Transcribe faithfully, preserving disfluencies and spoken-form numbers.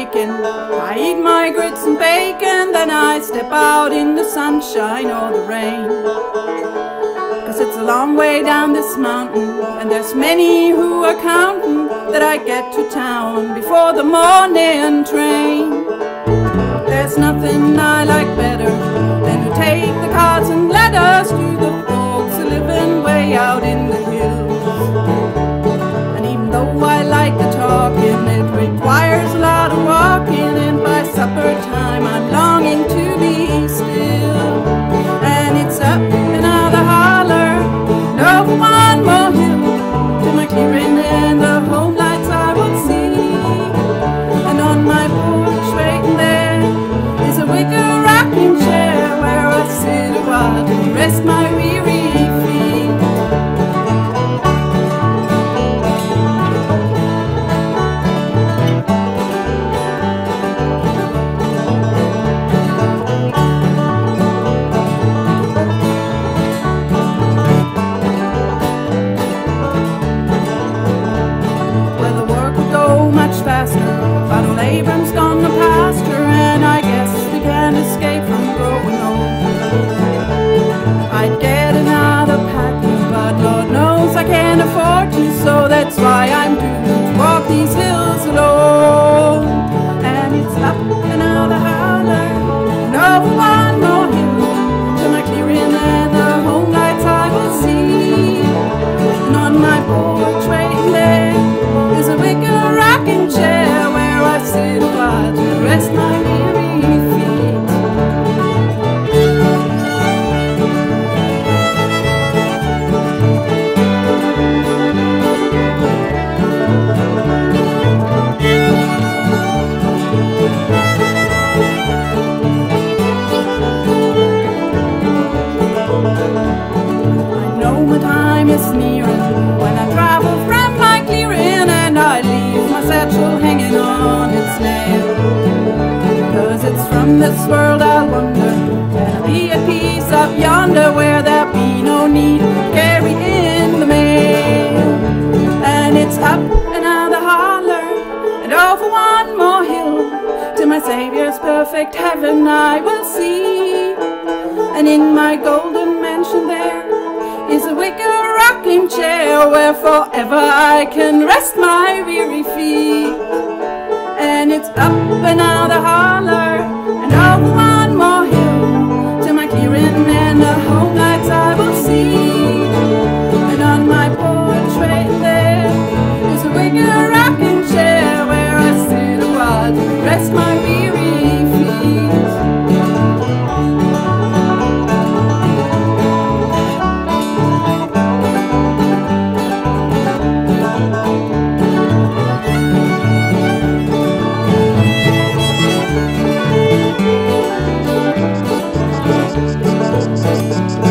baking. I eat my grits and bacon, then I step out in the sunshine or the rain. Cause it's a long way down this mountain, and there's many who are counting that I get to town before the morning train. There's nothing I like better than to take the cards and letters to the folks who living way out in the hills. And even though I like the talking, it requires a lot of walking, and by supper time I'm longing to be still. And it's up another holler, and over one more hill, to my clearing and the home lights I would see. And on my porch waiting there is a wicker rocking chair where I sit a while to rest my weary feet. Well, the work will go much faster, but old Abram's gone to pasture, and I guess we can't escape from growing old. I'd get another packer, but Lord knows I can't afford to, so that's why I'm doomed to walk these hills alone. And it's up another holler, and over one more hill, to my clearing and the home lights I will see. And on my porch waiting there is a wicker rocking chair where I sit a while to rest my weary feet. I know my time is nearing when I travel from my clearing, and I leave my satchel hanging on its nail. Cause it's from this world I'll wander, and I'll be at peace up yonder where there'll be no need to carry in the mail. And it's up another holler, and over one more hill, to my Saviour's perfect heaven I will see. And in my golden mansion there is a wicker rocking chair where forever I can rest my weary feet. And it's up another holler, and over one more hill, to my clearing and the home lights I will see. And on my porch right there is a wicker rocking chair where I sit a while to rest my weary feet. Thank you.